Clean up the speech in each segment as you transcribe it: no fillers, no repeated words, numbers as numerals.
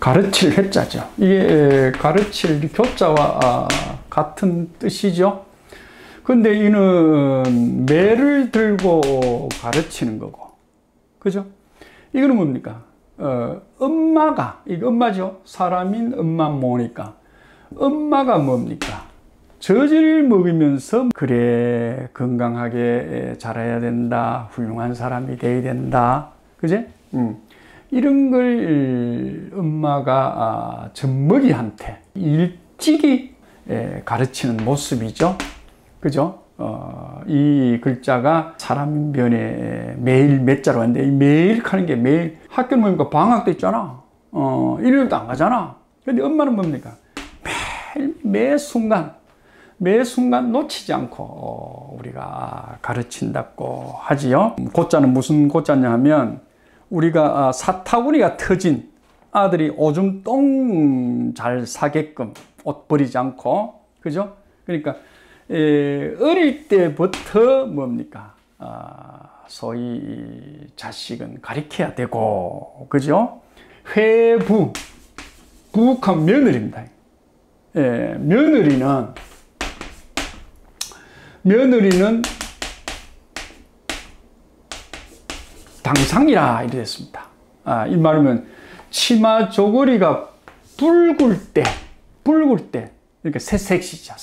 가르칠 회자죠. 이게 가르칠 교자와 같은 뜻이죠. 근데 이는 매를 들고 가르치는 거고, 그죠? 이거는 뭡니까? 엄마가, 이거 엄마죠. 사람인 엄마 모니까. 엄마가 뭡니까? 젖을 먹이면서 그래 건강하게 자라야 된다, 훌륭한 사람이 돼야 된다, 그제? 이런 걸 엄마가 젖먹이한테 일찍이 가르치는 모습이죠, 그죠? 이 글자가 사람변에 매일 몇 자로 하는데, 이 매일 하는 게 매일 학교 뭡니까? 방학도 있잖아. 일요일도 안 가잖아. 근데 엄마는 뭡니까? 매 순간 놓치지 않고 우리가 가르친다고 하지요. 고자는 무슨 고자냐 하면, 우리가 사타구니가 터진 아들이 오줌 똥 잘 사게끔 옷 버리지 않고, 그죠? 그러니까 어릴 때부터 뭡니까? 소위 자식은 가르쳐야 되고, 그죠? 회부, 부하면 며느리입니다. 며느리는 당상이라 이래 됐습니다. 이 말하면 치마 조거리가 붉을 때, 그러니까 새색시죠.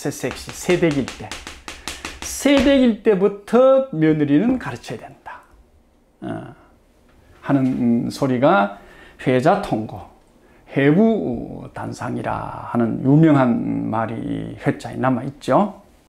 새댁일 때부터 며느리는 가르쳐야 된다 하는 소리가 회자통고, 해부단상이라 하는 유명한 말이 회자에 남아있죠.